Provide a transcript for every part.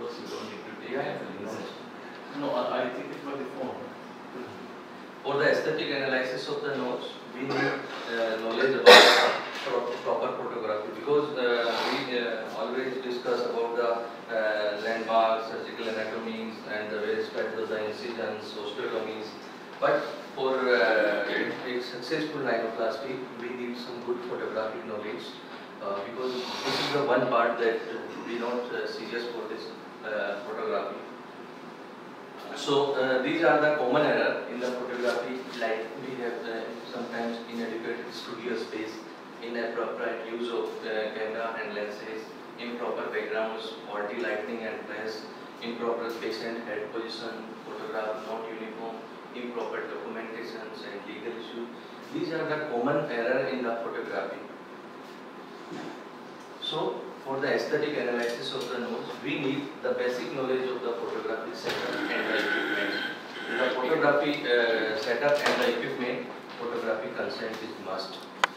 works, you don't need to take notes. No, I think it was the phone. For the aesthetic analysis of the notes, we need knowledge about proper photography, because we always discuss about the landmarks, surgical anatomies, and the various types of the incisions, osteotomies. But for a successful rhinoplasty, we need some good photographic knowledge, because this is the one part that we not serious for this photography. So these are the common error in the photography, like we have sometimes inadequate studio space, inappropriate use of camera and lenses, improper backgrounds, faulty lighting and flash, improper patient head position, photograph not uniform, improper documentations and legal issues. These are the common error in the photography. So for the aesthetic analysis of the notes, we need the basic knowledge of the photographic setup and the equipment. In the photography setup and the equipment, photographic consent is must.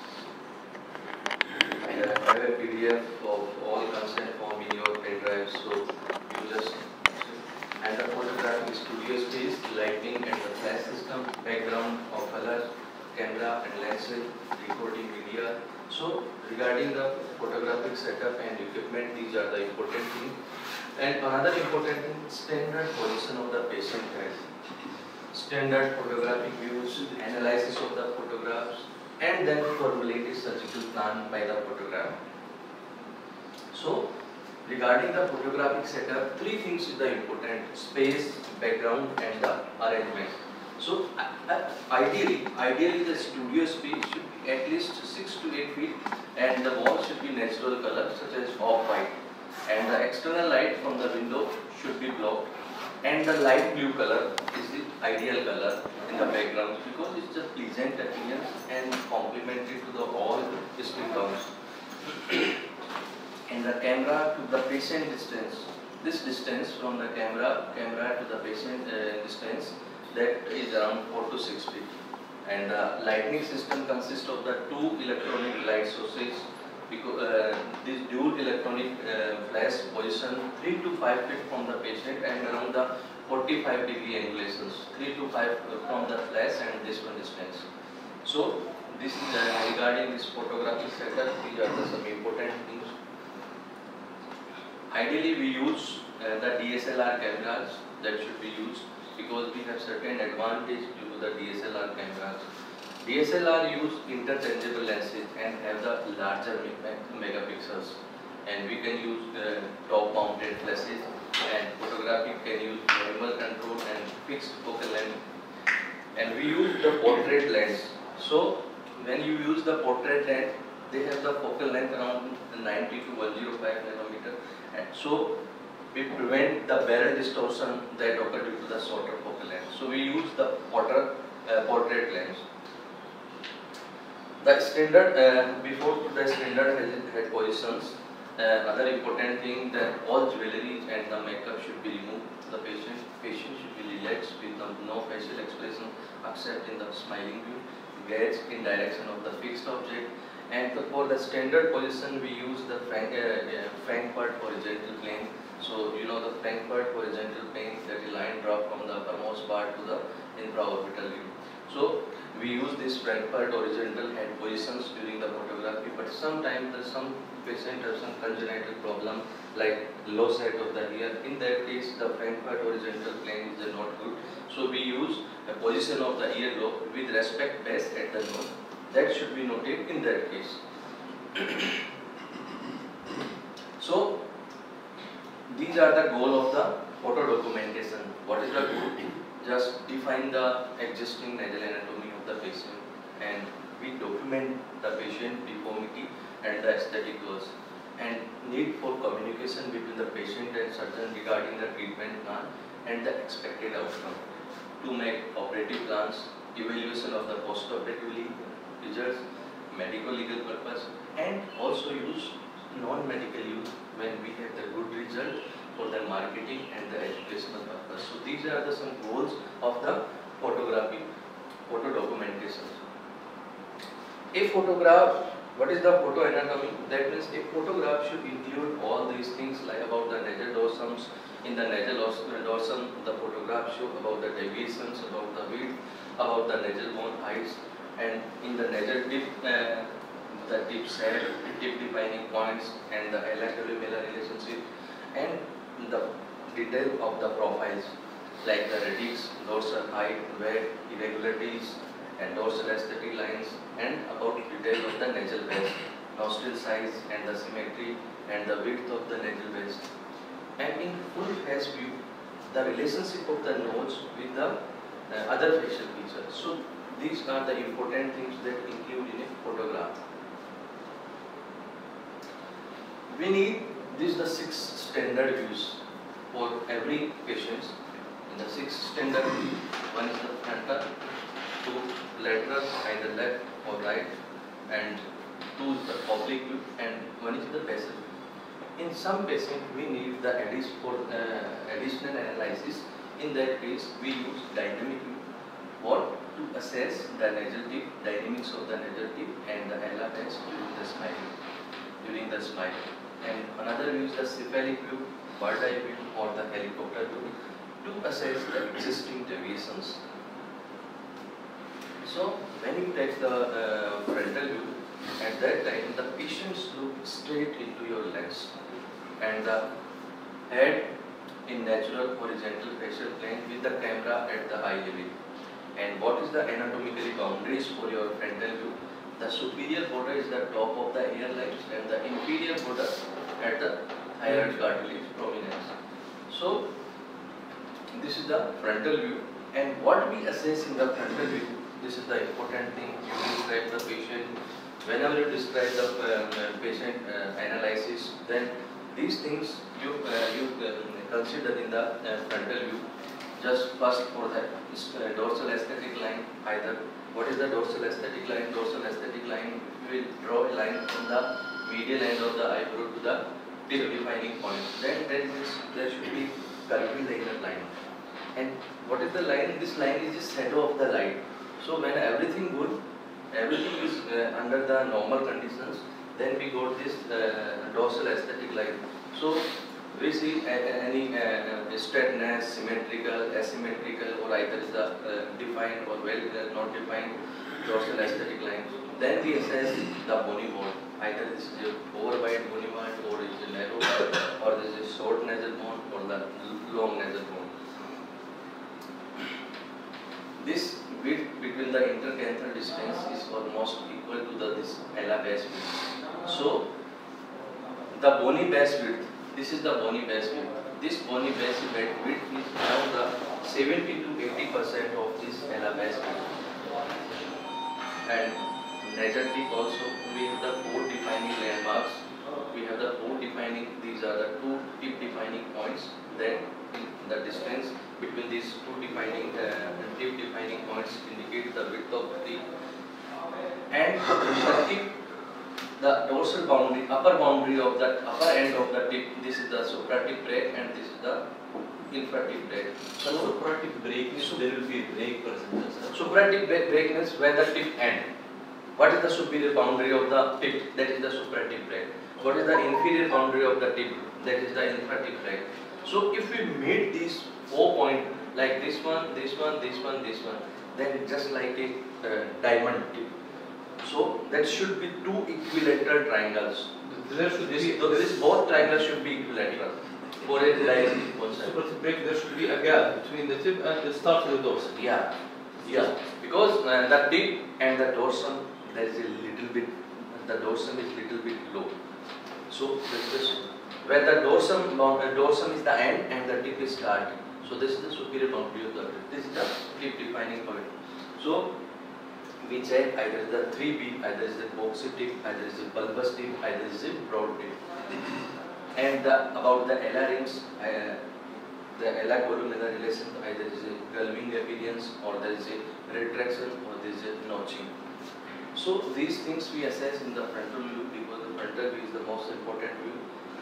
I have a PDF of all consent form in your pen drive, so you just, and the photographic studio space, lighting and the flash system, background of color, camera and lenses, recording media. So regarding the photographic setup and equipment, these are the important things. And another important thing, standard position of the patient head. Standard photographic views, analysis of the photographs, and then formulated surgical plan by the photographer. So regarding the photographic setup, three things is the important: space, background, and the arrangement. So ideally the studio space should be at least 6 to 8 feet, and the wall should be natural color such as off-white, and the external light from the window should be blocked, and the light blue color is the ideal color in the background, because it's a pleasant appearance and complementary to the all skin tones. And the camera to the patient distance, this distance from the camera to the patient distance, that is around 4 to 6 feet. And the lighting system consists of the two electronic light sources, because this dual electronic flash position 3 to 5 feet from the patient and around the 45-degree angulations, 3 to 5 from the flash and this one distance. So this is regarding this photographic setup, these are the some important things. Ideally we use the DSLR cameras that should be used, because we have certain advantage due to the DSLR cameras. DSLR use interchangeable lenses and have the larger megapixels, and we can use top mounted flashes, and photography can use manual control and fixed focal length, and we use the portrait lens. So when you use the portrait lens, they have the focal length around 90 to 105 nanometer, and so we prevent the barrel distortion that occurs due to the shorter focal length. So we use the portrait lens. The standard, before the standard head positions, other important thing that all jewelry and the makeup should be removed. The patient should be relaxed with no facial expression except in the smiling view, gaze in direction of the fixed object. And for the standard position, we use the Frankfurt horizontal plane. So you know the Frankfurt horizontal plane, that is line drop from the uppermost part to the infraorbital view. So we use this Frankfurt horizontal head positions during the photography, but sometimes some patient has some congenital problem like low set of the hair. In that case, the Frankfurt horizontal plane is not good. So we use a position of the earlobe with respect base at the nose. That should be noted in that case. So these are the goal of the photo documentation. What is the goal? Just define the existing nasal anatomy of the patient, and we document the patient deformity and the aesthetic goals, and need for communication between the patient and surgeon regarding the treatment plan and the expected outcome, to make operative plans, evaluation of the post-operative results, medical legal purpose, and also use non-medical use when we have the good result for the marketing and the educational purpose. So these are the some goals of the photography, photo documentation. A photograph, what is the photo anatomy? That means a photograph should include all these things like about the nasal dorsums, In the nasal dorsum, the photograph show about the deviations, about the width, about the nasal bone heights, and in the nasal tip, the tip set, tip defining points, and the ala-columella relationship, and the detail of the profiles like the radix, dorsal height, weight, irregularities, and dorsal aesthetic lines, and about detail of the nasal base, nostril size, and the symmetry, and the width of the nasal base. And in full face view, the relationship of the nose with the other facial features. So these are the important things that include in a photograph. We need the 6 standard views for every patient. In the 6 standard view, one is the frontal, 2 lateral, either left or right, and 2 is the oblique view, and 1 is the basal view. In some patients, we need the additional analysis. In that case, we use dynamic view or to assess the nasal tip, dynamics of the nasal tip, and the ala base during the smile. And another view is the cephalic view, bird eye view, or the helicopter view to assess the existing deviations. So when you take the frontal view, at that time the patients look straight into your lens, and the head in natural horizontal facial plane with the camera at the eye level. And what is the anatomically boundaries for your frontal view? The superior border is the top of the hairline, and the inferior border at the thyroid cartilage prominence. So this is the frontal view, and what we assess in the frontal view, this is the important thing. You describe the patient. Whenever you describe the patient analysis, then these things you consider in the frontal view. Just first for that dorsal aesthetic line, either what is the dorsal aesthetic line? Dorsal aesthetic line, we will draw a line from the medial end of the eyebrow to the tip defining point. Then there should be curvilinear line. And what is the line? This line is the shadow of the light. So when everything is under the normal conditions, then we got this dorsal aesthetic line. So we see any straightness, symmetrical, asymmetrical, or either is the defined or well not defined dorsal aesthetic line. Then we assess the bony bone. Either this is a over wide bony bone, or it is a narrow, or this is a short nasal bone, or the long nasal bone. This width between the intercanthal distance is almost equal to this ala base width. So the bony base width, this is the bony base width. This bony base width is around the 70 to 80% of this ala base width. And nasal tip also, we have the 4 defining landmarks. We have the 4 defining, these are the 2 tip defining points. Then the distance between these 2 defining tip defining points indicate the width of the tip. And the tip, the dorsal boundary, upper boundary of the upper end of the tip, this is the supratip break, and this is the infratip break. So supratip break means there will be a break present. Supratip break means where the tip end. What is the superior boundary of the tip? That is the supratip break. What is the inferior boundary of the tip? That is the infratip break. So if we meet these 4 points, like this one, this one, this one, this one, then just like a diamond tip. So that should be 2 equilateral triangles. There should be this both triangles should be equilateral. For a line one side. Supratip break, there should be a gap between the tip and the start of the dorsal. Yeah, yeah. Because the tip and the dorsum, there is a little bit. The dorsum is little bit low. So this is where the dorsum is the end and the tip is start. So this is the superior boundary of the tip. This is the tip defining point. So we check either the 3B, either is the boxy tip, either is the bulbous tip, either is the broad tip. And about the ala rings, the ala columnar relation, either is a gulming appearance, or there is a retraction, or there is a notching. So these things we assess in the frontal view, because the frontal view is the most important view.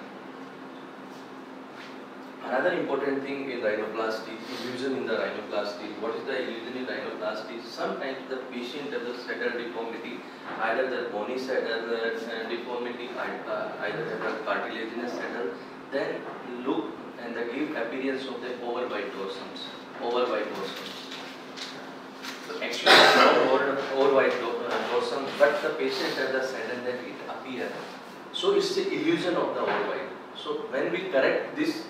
Another important thing in rhinoplasty, illusion in the rhinoplasty. What is the illusion in rhinoplasty? Sometimes the patient has a saddle deformity, either the bony saddle deformity, either the cartilaginous saddle, then look and they give appearance of the overwide dorsums. Overwide dorsums. So actually, it's not overwide dorsum, but the patient has a sudden that it appears. So it's the illusion of the overwide. So when we correct this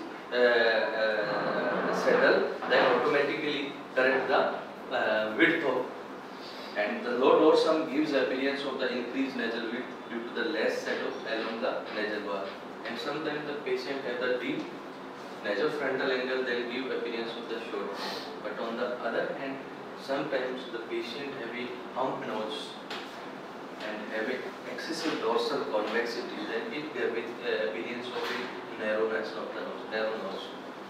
saddle, then automatically correct the width of, and the low dorsum gives appearance of the increased nasal width due to the less saddle along the nasal wall. And sometimes the patient has the deep nasofrontal angle, they will give appearance of the short. But on the other hand, sometimes the patient have a hump nose and have a excessive dorsal convexity, then it gives appearance of a narrowness of the nose, narrow nose.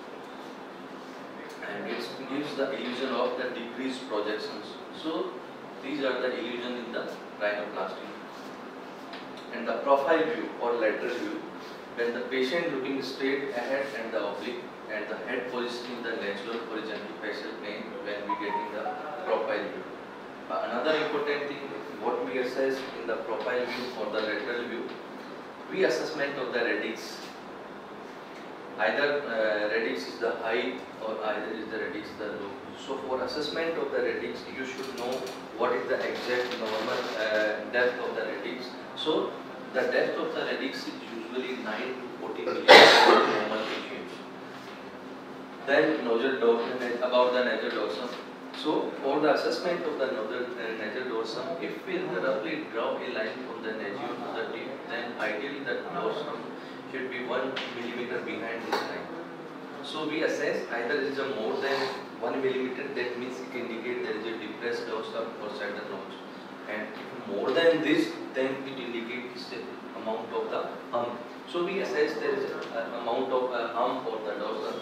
And it gives the illusion of the decreased projections. So these are the illusion in the rhinoplasty. And the profile view or lateral view, when the patient looking straight ahead and the oblique, and the head position in the natural horizontal facial plane when we get in the profile view. Another important thing, what we assess in the profile view or the lateral view, we assessment of the radix. Either radix is the high or either is the radix the low. So for assessment of the radix, you should know what is the exact normal depth of the radix. So the depth of the radix is usually 9 to 14 millimeters for normal patients. Then about the nasal dorsum. So for the assessment of the nasal dorsum, if we roughly draw a line from the nasal to the tip, then ideally the dorsum should be 1 millimeter behind this line. So we assess either it is a more than 1 millimeter, that means it indicates there is a depressed dorsum or saddle notch. And if more than this, then it indicates the amount of the hump. So we assess there is an amount of hump or the dorsum,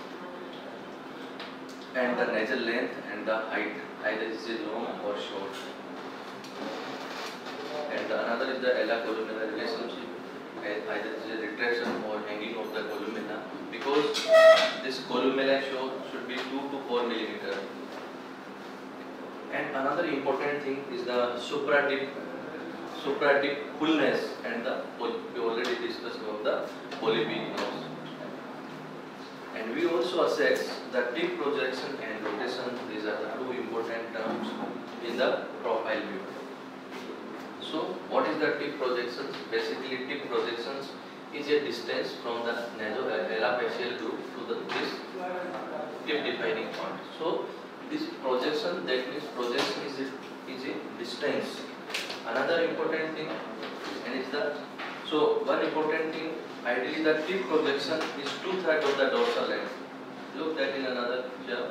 and the nasal length and the height, either it is long or short. And another is the ala-columella relationship, either it is a retraction or hanging of the columella, because this columella should be 2 to 4 millimeter. And another important thing is the supratip fullness, and we already discussed about the polyp nose. And we also assess the tip projection and rotation. These are the two important terms in the profile view. So what is the tip projections? Basically, tip projections is a distance from the nasolabial group to this tip defining point. So this projection, that means projection is a distance. Another important thing, and is the, so one important thing, ideally the tip projection is 2/3 of the dorsal length. Look that in another picture.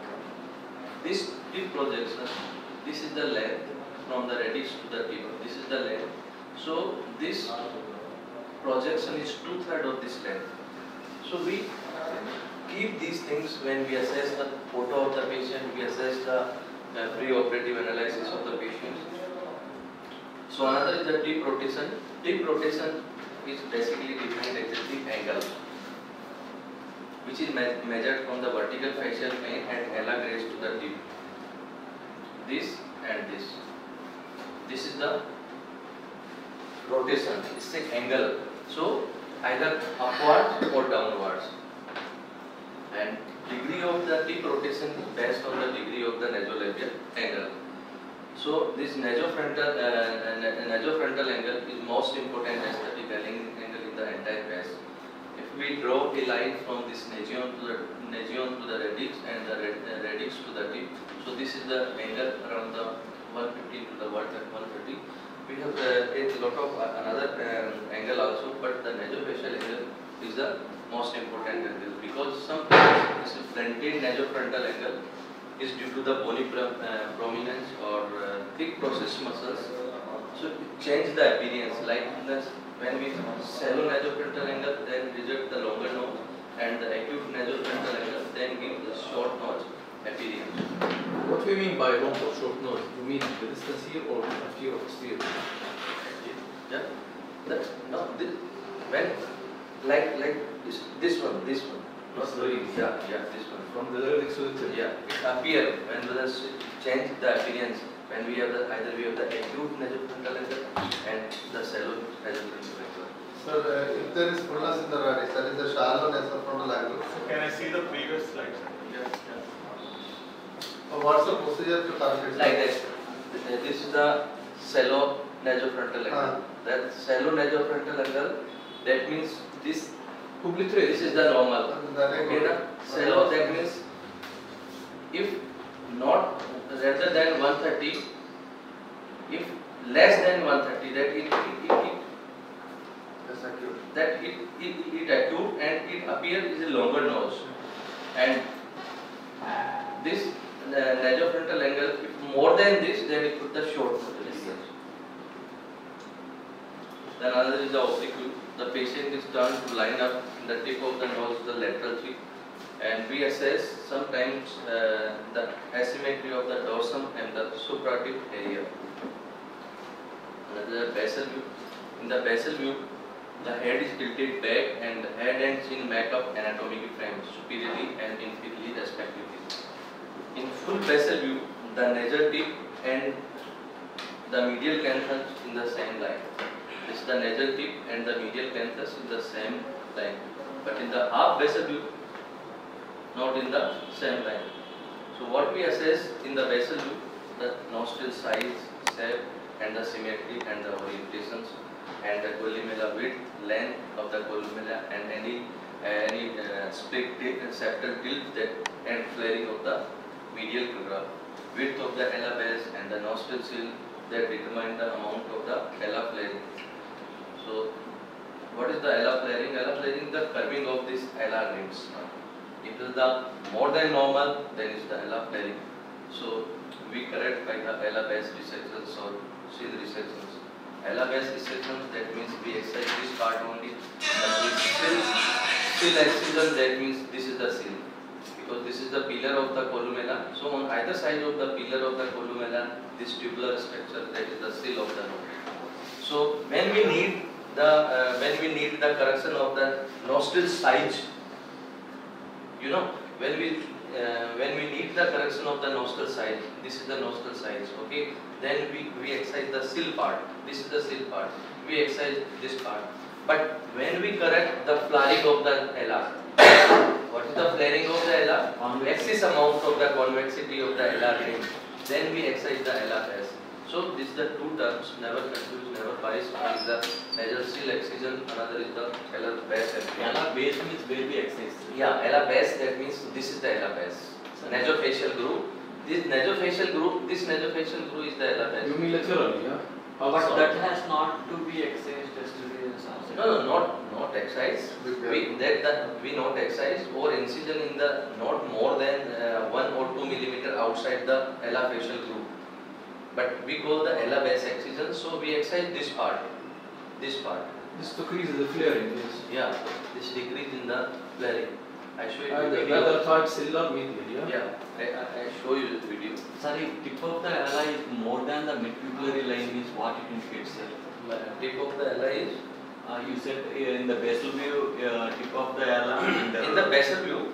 This tip projection, this is the length from the radix to the tip. This is the length. So this projection is 2/3 of this length. So we keep these things when we assess the photo of the patient, we assess the pre-operative analysis of the patient. So another is the tip rotation. Tip rotation is basically defined as a tip angle, which is measured from the vertical facial plane and ala raised to the tip. This and this. This is the rotation. It's an angle. So either upwards or downwards. And degree of the tip rotation is based on the degree of the nasolabial angle. So this nasofrontal angle is most important aesthetic angle in the entire face. If we draw a line from this nasion to the radix and the radix to the tip, so this is the angle around the 150 to the 130. We have a lot of another angle also, but the nasofacial angle is the most important angle, because sometimes this frontal nasofrontal angle is due to the bony prominence or thick process muscles. So it changes the appearance. Like this, when we shallow nasofrontal angle, then result the longer nose, and the acute nasofrontal angle then gives the short nose appearance. What do you mean by long or short nose? You mean the distance here or here or posterior? Yeah. That's no this when like this one. Not really. Yeah, this one. From the radix to the tip. Yeah, it appears when we change the appearance, when we have either we have the acute nasofrontal angle and the shallow nasofrontal angle. Sir, if there is fullness in the radius, that is the shallowness of frontal angle. So can I see the previous slide, sir? What's the procedure to calculate? Like that. This is the shallow nasofrontal angle. That shallow nasofrontal angle, that means this is the normal. Okay, na? Shallow, that means if not rather than 130, if less than 130, that it acute and it appears is a longer nose, and this nasofrontal angle, if more than this, then it put the short nose. Then another is the oblique view. The patient is turned to line up in the tip of the nose, the lateral cheek, and we assess sometimes the asymmetry of the dorsum and the supratip area. Another basal view. In the basal view, the head is tilted back and the head and chin make up anatomical frame superiorly and inferiorly respectively. In full basal view, the nasal tip and the medial canthus in the same line. This is the nasal tip and the medial canthus in the same line. But in the half basal view, not in the same line. So what we assess in the basal view, the nostril size, shape and the symmetry and the orientations, and the columella width, length of the columella, and any split septal tilt that and flaring of the medial crura, width of the ala base and the nostril sill that determine the amount of the ala flaring. So what is the ala flaring? Ala flaring is the curving of this ala rims. If it is the more than normal, then is the ala flaring. So we correct by the ala base dissections or sill dissections. Ala base dissections, that means we excise this part only. Sill excision, that means this is the sill, because this is the pillar of the columella. So on either side of the pillar of the columella, this tubular structure, that is the sill of the nose. So when we need the correction of the nostril size, you know, when we need the correction of the nostril size, this is the nostril size, okay, then we excise the sill part. This is the sill part. We excise this part. But when we correct the flaring of the ala, what is the flaring of the ala? Excess amount of the convexity of the ala ring. Then we excise the ala base. So these are the two terms. Never confuse, never bias. One is the nasal sill excision. Another is the ala base. Ala base means where we excise. Yeah, ala base. That means this is the ala base. Nasofacial groove. This nasofacial groove is the ala base. You mean laterally, yeah? But that has not to be excised just to be No, not excise. We not excise or incision in the not more than 1 or 2 millimeter outside the ala facial groove. But we call the ala base excision. So we excise this part. This decreases the flaring, yes. Yeah, this decrease in the flaring. I show you And the the video. other part still are medial, yeah? Yeah, I show you the video. Sorry, tip of the ala is more than the mid-pupillary line is what it indicates, sir. Tip of the ala is You said in the basal view, tip of the ala. in the basal view.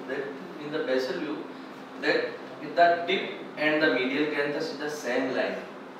That the tip and the medial canthus is the same line.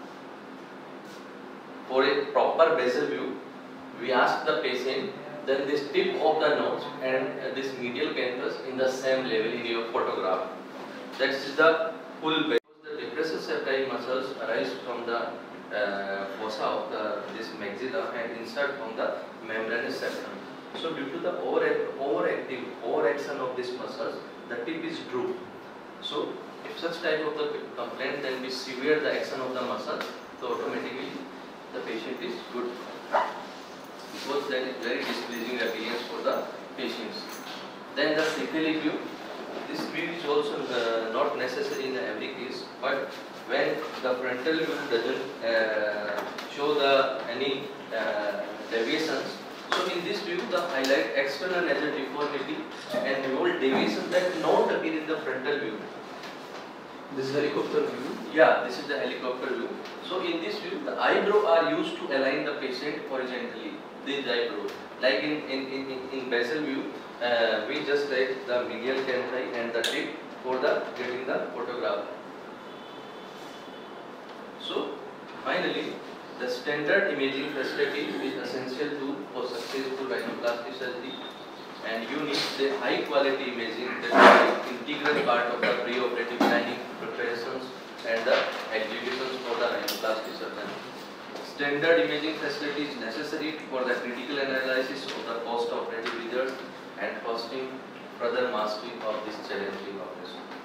For a proper basal view, we ask the patient, then this tip of the nose and this medial canthus in the same level in your photograph. That is the full base. The depressor septi muscles arise from the fossa of this maxilla and insert from the membranous septum. So due to the overaction of these muscles, the tip is droop. So if such type of the complaint, then we sever the action of the muscle, so automatically the patient is good. Because that is very displeasing appearance for the patients. Then the cephalic view. This view is also not necessary in every case, but when the frontal view doesn't show any deviations, so in this view the highlight external nasal deformity and remote deviations that not appear in the frontal view. This is helicopter view. Yeah, this is the helicopter view. So in this view, the eyebrow are used to align the patient horizontally. This eyebrow, like in basal view, we just take the medial canthi and the tip for the getting the photograph. So finally, The standard imaging facility is essential tool for successful rhinoplasty surgery, and you need the high quality imaging that is an integral part of the pre-operative planning, preparations and the executions for the rhinoplasty surgery. Standard imaging facility is necessary for the critical analysis of the post-operative results and fostering further mastery of this challenging operation.